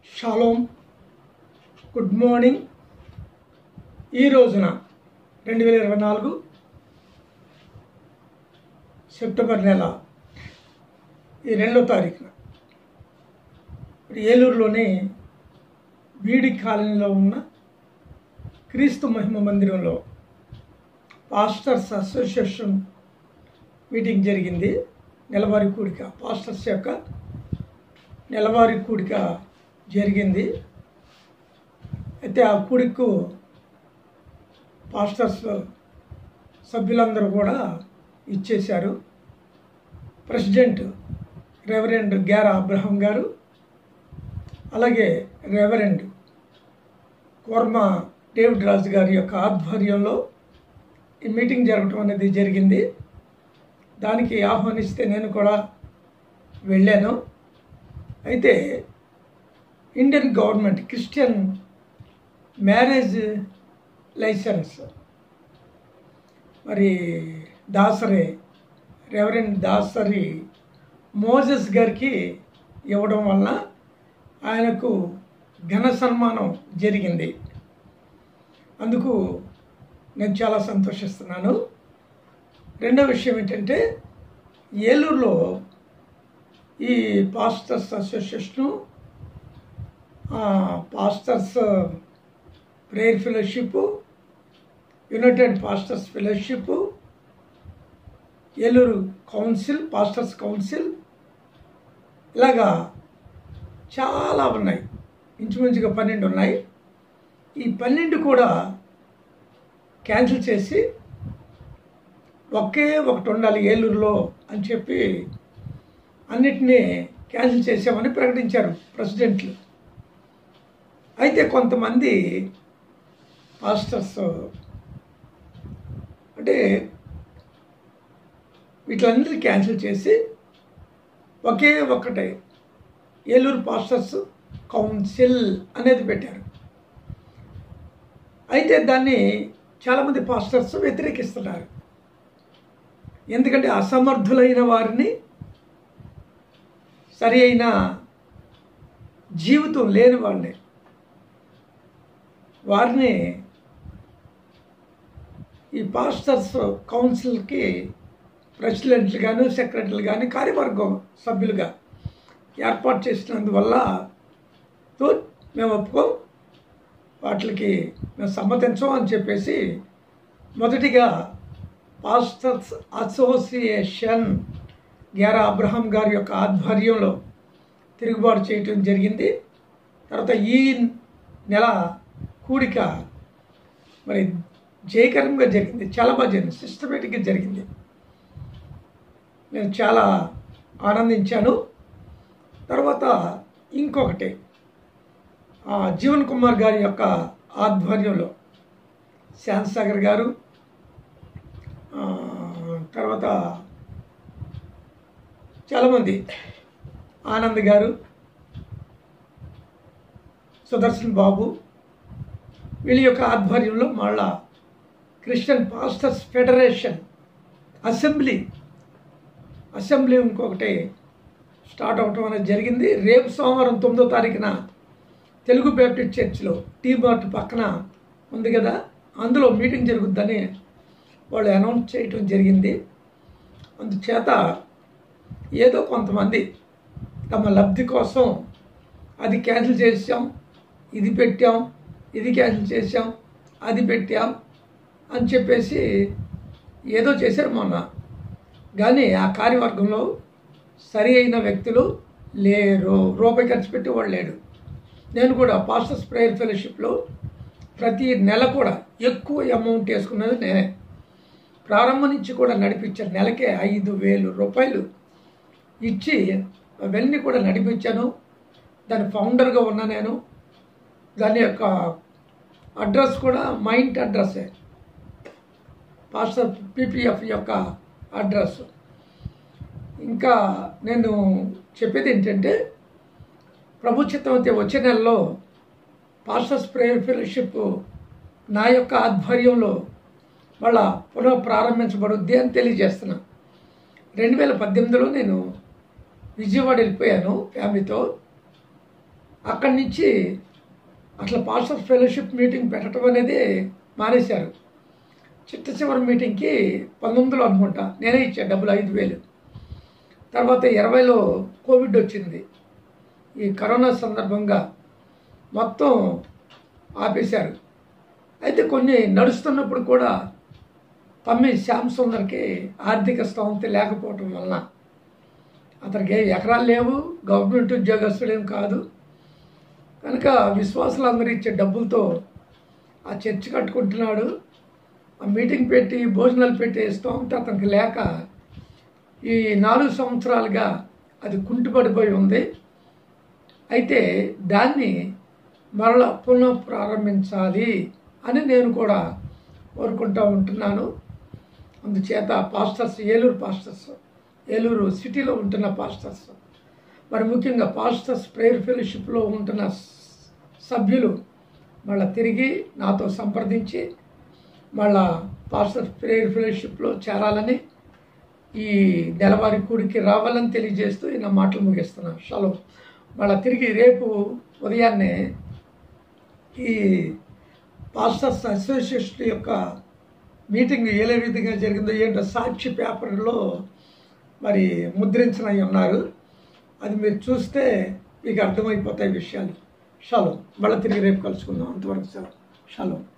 Shalom, good morning. ఈ రోజున 2024 September నెల ఈ 2వ తారీఖున ఏలూరులోని బీడి కాలనీలో ఉన్న క్రీస్తు మహిమ మందిరంలో పాస్టర్స్ అసోసియేషన్ మీటింగ్ జరిగింది. నెలవారీ కూడిక, పాస్టర్స్ యొక్క నెలవారీ కూడిక జరిగింది. అయితే ఆ కూడికకు పాస్టర్స్ సభ్యులందరూ కూడా ఇచ్చేశారు. ప్రెసిడెంట్ రెవరెండ్ గ్యారా అబ్రహం గారు, అలాగే రెవరెండ్ కోర్మా డేవిడ్ రాజు గారి యొక్క ఆధ్వర్యంలో ఈ మీటింగ్ జరగటం అనేది జరిగింది. దానికి ఆహ్వానిస్తే నేను కూడా వెళ్ళాను. అయితే Indian government Christian marriage license మరి రెవరెండ్ దాసరి మోజెస్ గారికి ఇవ్వడం వలన ఆయనకు ఘన సన్మానం జరిగింది. అందుకు నేను చాలా సంతోషిస్తున్నాను. రెండవ విషయం ఏంటంటే, ఏలూరులో ఈ pastors association, pastors prayer fellowship, united pastors fellowship, Eluru council, pastors council, ఇలాగా చాలా ఉన్నాయి. ఇంచుమించుగా 12 ఉన్నాయి. ఈ 12 కూడా క్యాన్సిల్ చేసి ఒకే ఒకటి ఉండాలి ఏలూరులో అని చెప్పి అన్నిటినీ క్యాన్సిల్ చేసామని ప్రకటించారు ప్రెసిడెంట్లు. అయితే కొంతమంది పాస్టర్స్ అంటే వీటిలన్నిటిని క్యాన్సిల్ చేసి ఒకే ఒక్కటే ఏలూరు పాస్టర్స్ కౌన్సిల్ అనేది పెట్టారు. అయితే దాన్ని చాలామంది పాస్టర్స్ వ్యతిరేకిస్తున్నారు. ఎందుకంటే అసమర్థులైన వారిని, సరి అయిన జీవితం లేని వారిని ఈ పాస్టర్స్ కౌన్సిల్కి ప్రెసిడెంట్లు కానీ, సెక్రటరీలు కానీ, కార్యవర్గం సభ్యులుగా ఏర్పాటు చేసినందువల్ల మేము ఒప్పుకోం, వాటికి మేము సమ్మతించం అని చెప్పేసి మొదటిగా పాస్టర్స్ అసోసియేషన్ గ్యారా అబ్రహం గారి యొక్క ఆధ్వర్యంలో తిరుగుబాటు చేయటం జరిగింది. తర్వాత ఈ నెల కూడిక మరి జయకరంగా జరిగింది. చాలా బాగా జరిగింది, సిస్టమేటిక్గా జరిగింది. నేను చాలా ఆనందించాను. తర్వాత ఇంకొకటి, జీవన్ కుమార్ గారి యొక్క ఆధ్వర్యంలో శాంతసాగర్ గారు, తర్వాత చాలామంది, ఆనంద్ గారు, సుదర్శన్ బాబు, వీళ్ళ యొక్క ఆధ్వర్యంలో మళ్ళా క్రిస్టియన్ పాస్టర్స్ ఫెడరేషన్ అసెంబ్లీ ఇంకొకటి స్టార్ట్ అవటం అనేది జరిగింది. రేపు సోమవారం 9వ తారీఖున తెలుగు బ్యాప్టిస్ట్ చర్చ్లో టీ మార్ట్ పక్కన ఉంది కదా, అందులో మీటింగ్ జరుగుద్దని వాళ్ళు అనౌన్స్ చేయటం జరిగింది. అందుచేత ఏదో కొంతమంది తమ లబ్ధి కోసం అది క్యాన్సిల్ చేసాం, ఇది పెట్టాం, ఇది క్యాన్సిల్ చేసాం, అది పెట్టాం అని చెప్పేసి ఏదో చేశారు మొన్న. కానీ ఆ కార్యవర్గంలో సరి అయిన వ్యక్తులు లేరు, రూపాయి ఖర్చు పెట్టేవాళ్ళు లేడు. నేను కూడా పాస్టర్స్ ప్రేయర్ ఫెలోషిప్లో ప్రతి నెల కూడా ఎక్కువ అమౌంట్ వేసుకున్నది నేనే. ప్రారంభం నుంచి కూడా నడిపించాను. నెలకే 5,000 రూపాయలు ఇచ్చి అవన్నీ కూడా నడిపించాను. దాని ఫౌండర్గా ఉన్నా నేను. దాని యొక్క అడ్రస్ కూడా మా ఇంటి అడ్రస్సే, పాస్టర్ పీపీఎఫ్ యొక్క అడ్రస్. ఇంకా నేను చెప్పేది ఏంటంటే, ప్రభు చిత్తం అయితే వచ్చే నెలలో పాస్టర్స్ ప్రేయర్ ఫెలోషిప్ నా యొక్క ఆధ్వర్యంలో వాళ్ళ పునః ప్రారంభించబడుద్ది అని తెలియజేస్తున్నా. 2018లో నేను విజయవాడ వెళ్ళిపోయాను ఫ్యామిలీతో. అక్కడి నుంచి అట్లా పాస్టర్స్ ఫెలోషిప్ మీటింగ్ పెట్టడం అనేది మానేశారు. చిట్ట చివరి మీటింగ్కి 19లో అనుకుంటా నేనే ఇచ్చా డబ్బులు 5,000. తర్వాత 20లో కోవిడ్ వచ్చింది. ఈ కరోనా సందర్భంగా మొత్తం ఆపేశారు. అయితే కొన్ని నడుస్తున్నప్పుడు కూడా తమ్మి శ్యామ్ సుందర్కి ఆర్థిక స్థోమత లేకపోవటం వలన, అతనికి ఎకరాలు లేవు, గవర్నమెంట్ ఉద్యోగస్తుడేం కాదు కనుక విశ్వాసులందరూ ఇచ్చే డబ్బులతో ఆ చర్చ్ కట్టుకుంటున్నాడు. ఆ మీటింగ్ పెట్టి భోజనాలు పెట్టే స్తోమత అతనికి లేక ఈ 4 సంవత్సరాలుగా అది కుంటుపడిపోయి ఉంది. అయితే దాన్ని మరలా పునః ప్రారంభించాలి అని నేను కూడా కోరుకుంటూ ఉంటున్నాను. అందుచేత పాస్టర్స్, ఏలూరు సిటీలో ఉంటున్న పాస్టర్స్, మరి ముఖ్యంగా పాస్టర్స్ ప్రేయర్ ఫెలోషిప్లో ఉంటున్న సభ్యులు మళ్ళీ తిరిగి నాతో సంప్రదించి మళ్ళా పాస్టర్స్ ప్రేయర్ ఫెలోషిప్లో చేరాలని, ఈ నెలవారీ కూడికి రావాలని తెలియజేస్తూ నా మాటలు ముగిస్తున్నాను. షలోమ్. మళ్ళీ తిరిగి రేపు ఉదయాన్నే ఈ పాస్టర్స్ అసోసియేషన్ యొక్క మీటింగ్ ఏ విధంగా జరిగిందో ఏంటో సాక్షి పేపర్లో మరి ముద్రించనై ఉన్నారు. అది మీరు చూస్తే మీకు అర్థమైపోతాయి విషయాలు. షలోమ్. మళ్ళీ తిరిగి రేపు కలుసుకుందాం. అంతవరకు సెలవు. షలోమ్.